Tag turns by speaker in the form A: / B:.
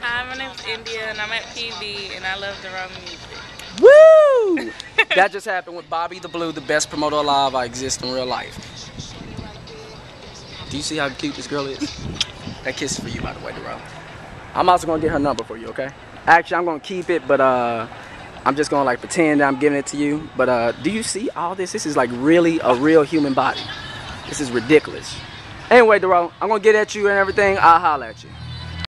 A: Hi, my name's India, and I'm at PV, and I love DORROUGH music.
B: Woo! That just happened with Bobby the Blue, the best promoter alive I exist in real life. Do you see how cute this girl is? That kiss is for you, by the way, DORROUGH. I'm also gonna get her number for you, okay? Actually, I'm gonna keep it, but I'm just gonna like pretend that I'm giving it to you. But do you see all this? This is like really a real human body. This is ridiculous. Anyway, DORROUGH, I'm gonna get at you and everything. I'll holler at you.